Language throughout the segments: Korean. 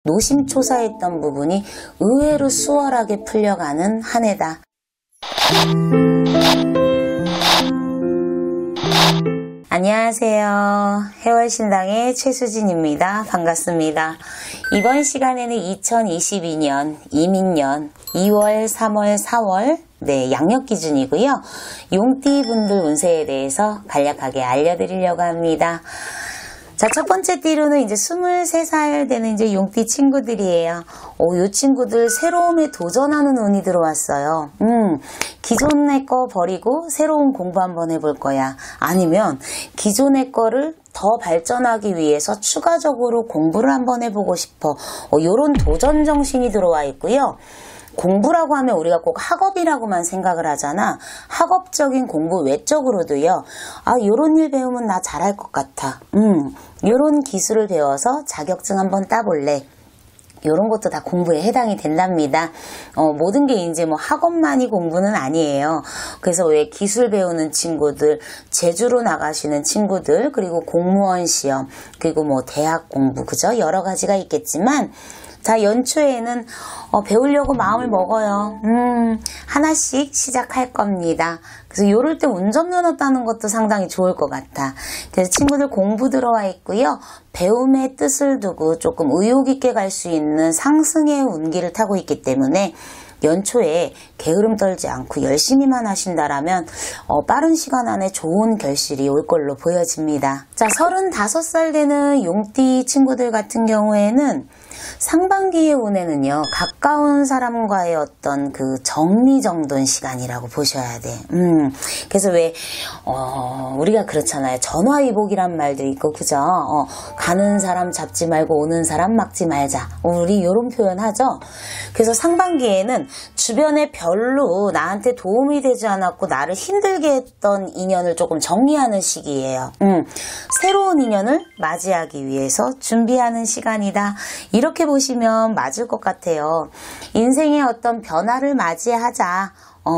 노심초사했던 부분이 의외로 수월하게 풀려가는 한 해다. 안녕하세요. 해월신당의 최수진입니다. 반갑습니다. 이번 시간에는 2022년 이민년 2월, 3월, 4월 양력 기준이고요. 용띠 분들 운세에 대해서 간략하게 알려드리려고 합니다. 자, 첫 번째 띠로는 이제 23살 되는 이제 용띠 친구들이에요. 요 친구들 새로움에 도전하는 운이 들어왔어요. 기존의 거 버리고 새로운 공부 한번 해볼 거야. 아니면 기존의 거를 더 발전하기 위해서 추가적으로 공부를 한번 해보고 싶어. 요런 도전 정신이 들어와 있고요. 공부라고 하면 우리가 꼭 학업이라고만 생각을 하잖아. 학업적인 공부 외적으로도요. 요런 일 배우면 나 잘할 것 같아. 요런 기술을 배워서 자격증 한번 따볼래. 요런 것도 다 공부에 해당이 된답니다. 모든 게 이제 뭐 학업만이 공부는 아니에요. 그래서 왜 기술 배우는 친구들, 제주로 나가시는 친구들, 그리고 공무원 시험, 그리고 뭐 대학 공부, 그죠? 여러 가지가 있겠지만, 자, 연초에는 배우려고 마음을 먹어요. 하나씩 시작할 겁니다. 그래서 요럴 때 운전면허 따는 것도 상당히 좋을 것 같아. 그래서 친구들 공부 들어와 있고요. 배움의 뜻을 두고 조금 의욕 있게 갈 수 있는 상승의 운기를 타고 있기 때문에 연초에 게으름 떨지 않고 열심히만 하신다라면 빠른 시간 안에 좋은 결실이 올 걸로 보여집니다. 자, 35살 되는 용띠 친구들 같은 경우에는 상반기의 운에는요, 가까운 사람과의 어떤 그 정리정돈 시간이라고 보셔야 돼. 그래서 왜, 우리가 그렇잖아요. 전화위복이란 말도 있고, 그죠? 가는 사람 잡지 말고 오는 사람 막지 말자. 우리 요런 표현 하죠? 그래서 상반기에는 주변에 별로 나한테 도움이 되지 않았고, 나를 힘들게 했던 인연을 조금 정리하는 시기예요. 새로운 인연을 맞이하기 위해서 준비하는 시간이다. 이렇게 보시면 맞을 것 같아요. 인생의 어떤 변화를 맞이하자.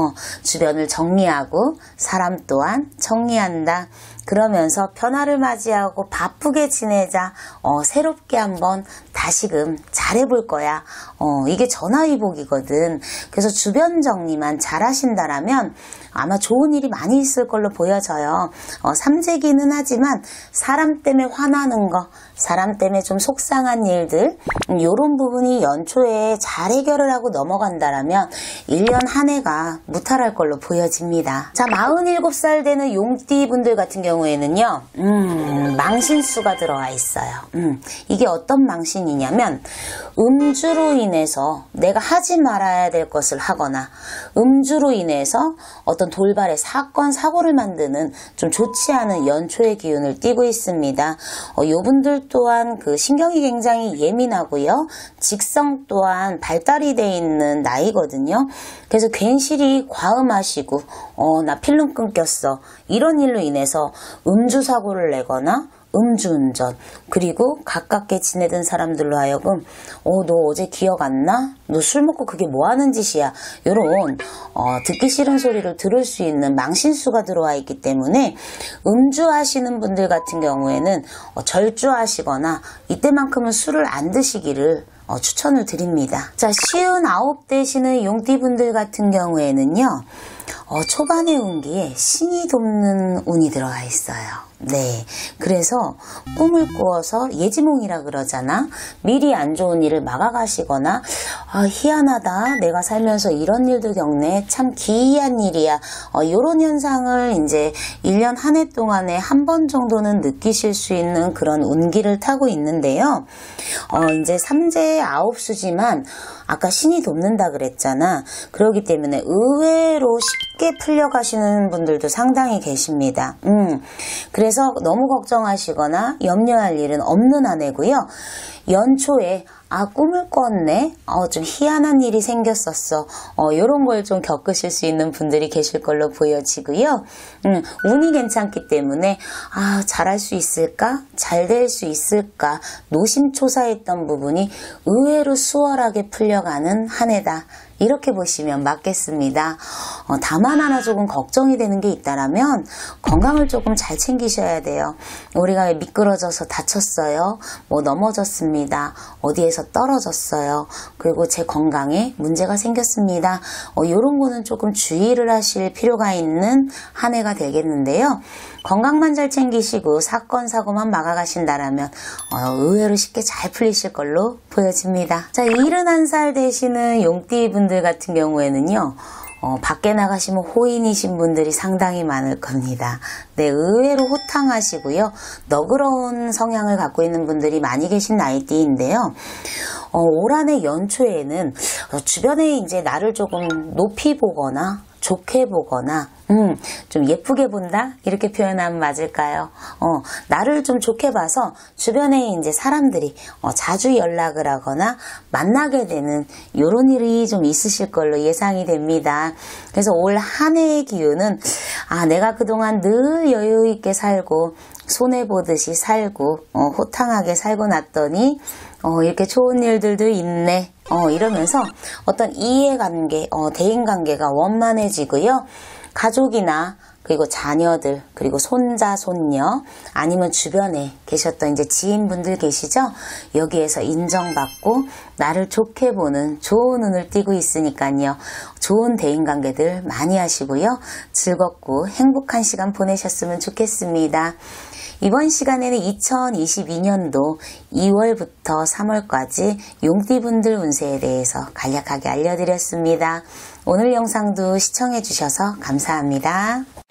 주변을 정리하고 사람 또한 정리한다. 그러면서 변화를 맞이하고 바쁘게 지내자. 새롭게 한번 다시금 잘해볼 거야. 이게 전화위복이거든. 그래서 주변 정리만 잘 하신다라면 아마 좋은 일이 많이 있을 걸로 보여져요. 삼재기는 하지만 사람 때문에 화나는 거, 사람 때문에 좀 속상한 일들, 이런 부분이 연초에 잘 해결을 하고 넘어간다라면 1년 한 해가 무탈할 걸로 보여집니다. 자, 47살 되는 용띠 분들 같은 경우에는요, 망신수가 들어와 있어요. 이게 어떤 망신이냐면, 음주로 인해서 내가 하지 말아야 될 것을 하거나, 음주로 인해서 어떤 돌발의 사건, 사고를 만드는 좀 좋지 않은 연초의 기운을 띠고 있습니다. 요분들 또한 그 신경이 굉장히 예민하고요. 직성 또한 발달이 돼 있는 나이거든요. 그래서 괜시리 과음하시고 나 필름 끊겼어. 이런 일로 인해서 음주 사고를 내거나 음주운전, 그리고 가깝게 지내던 사람들로 하여금 너 어제 기억 안 나? 너 술 먹고 그게 뭐 하는 짓이야? 요런 듣기 싫은 소리를 들을 수 있는 망신수가 들어와 있기 때문에 음주하시는 분들 같은 경우에는 절주하시거나 이때만큼은 술을 안 드시기를 추천을 드립니다. 자, 59 되시는 용띠분들 같은 경우에는요, 초반의 운기에 신이 돕는 운이 들어가 있어요. 네, 그래서 꿈을 꾸어서 예지몽이라 그러잖아. 미리 안 좋은 일을 막아가시거나 희한하다, 내가 살면서 이런 일도 겪네, 참 기이한 일이야, 이런 현상을 이제 1년 한 해 동안에 한 번 정도는 느끼실 수 있는 그런 운기를 타고 있는데요. 이제 삼재의 9수지만 아까 신이 돕는다 그랬잖아. 그렇기 때문에 의외로 쉽게 풀려가시는 분들도 상당히 계십니다. 그래서 너무 걱정하시거나 염려할 일은 없는 한 해고요. 연초에 꿈을 꿨네, 좀 희한한 일이 생겼었어, 요런 걸 좀 겪으실 수 있는 분들이 계실 걸로 보여지고요. 운이 괜찮기 때문에 잘할 수 있을까, 잘 될 수 있을까 노심초사했던 부분이 의외로 수월하게 풀려가는 한 해다. 이렇게 보시면 맞겠습니다. 다만 하나 조금 걱정이 되는 게 있다라면 건강을 조금 잘 챙기셔야 돼요. 우리가 왜 미끄러져서 다쳤어요, 뭐 넘어졌습니다, 없습니다. 어디에서 떨어졌어요. 그리고 제 건강에 문제가 생겼습니다. 이런 거는 조금 주의를 하실 필요가 있는 한 해가 되겠는데요. 건강만 잘 챙기시고 사건 사고만 막아가신다라면 의외로 쉽게 잘 풀리실 걸로 보여집니다. 자, 71살 되시는 용띠 분들 같은 경우에는요. 밖에 나가시면 호인이신 분들이 상당히 많을 겁니다. 네, 의외로 호탕하시고요. 너그러운 성향을 갖고 있는 분들이 많이 계신 나이대인데요. 올 한 해 연초에는 주변에 이제 나를 조금 높이 보거나 좋게 보거나 좀 예쁘게 본다? 이렇게 표현하면 맞을까요? 나를 좀 좋게 봐서 주변에 이제 사람들이 자주 연락을 하거나 만나게 되는 이런 일이 좀 있으실 걸로 예상이 됩니다. 그래서 올 한 해의 기운은 내가 그동안 늘 여유 있게 살고 손해보듯이 살고 호탕하게 살고 났더니 이렇게 좋은 일들도 있네. 이러면서 어떤 이해관계, 대인관계가 원만해지고요. 가족이나 그리고 자녀들, 그리고 손자, 손녀, 아니면 주변에 계셨던 이제 지인분들 계시죠? 여기에서 인정받고 나를 좋게 보는 좋은 눈을 띄고 있으니까요. 좋은 대인관계들 많이 하시고요. 즐겁고 행복한 시간 보내셨으면 좋겠습니다. 이번 시간에는 2022년도 2월부터 3월까지 용띠분들 운세에 대해서 간략하게 알려드렸습니다. 오늘 영상도 시청해 주셔서 감사합니다.